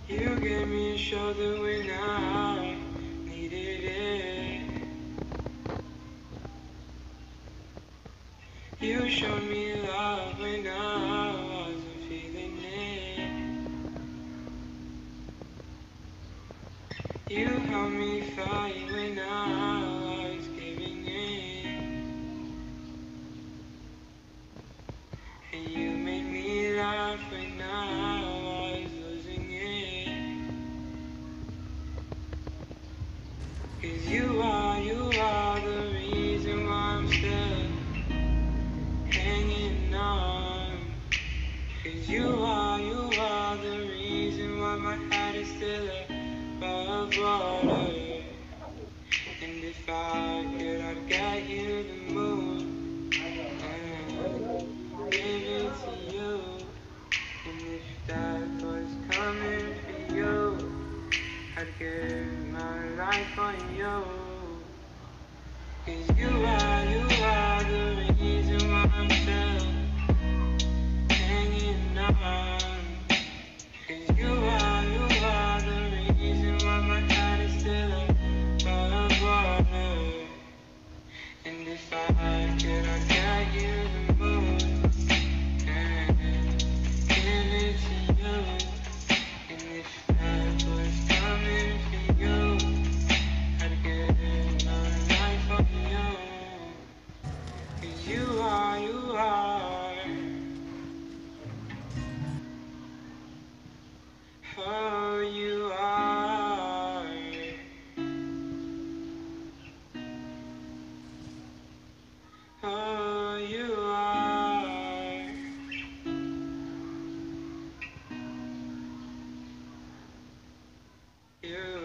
You gave me a shoulder when I needed it. You showed me love when I wasn't feeling it. You helped me fight when I was giving in. And you made me laugh when I was losing it. 'Cause you are the reason why I'm still hanging on. 'Cause you are the reason why my head is still above water. And if I could, I'd get you the moon and give it to you. And if death was coming for you, I'd give my life on you. 'Cause you are the reason why I'm still hanging on. 'Cause you are the reason why my head is still above water. And if I could, I'd get you the moon and give it to you. And if that was coming for you, I'd give my life for you. 'Cause you are, oh, you are, oh, you are, you